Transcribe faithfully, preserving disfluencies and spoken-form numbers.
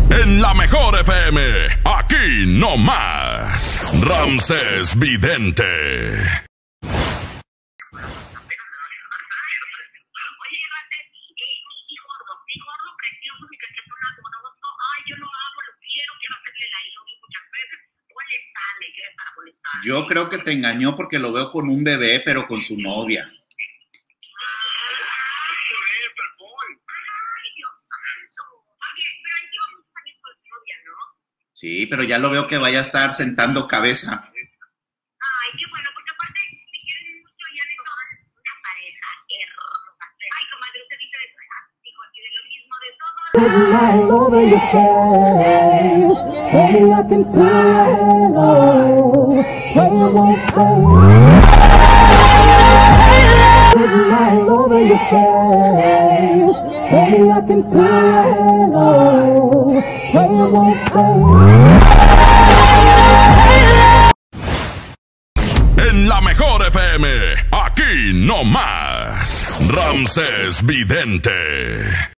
En la mejor F M, aquí no más. Ramsés Vidente. Yo creo que te engañó porque lo veo con un bebé, pero con su novia. Sí, pero ya lo veo que vaya a estar sentando cabeza. Ay, qué bueno, porque aparte, si quieren mucho, ya le toman una pareja hermosa. Ay, comadre, usted dice de dijo así de lo mismo de todo. En la mejor F M, aquí no más. Ramsés Vidente.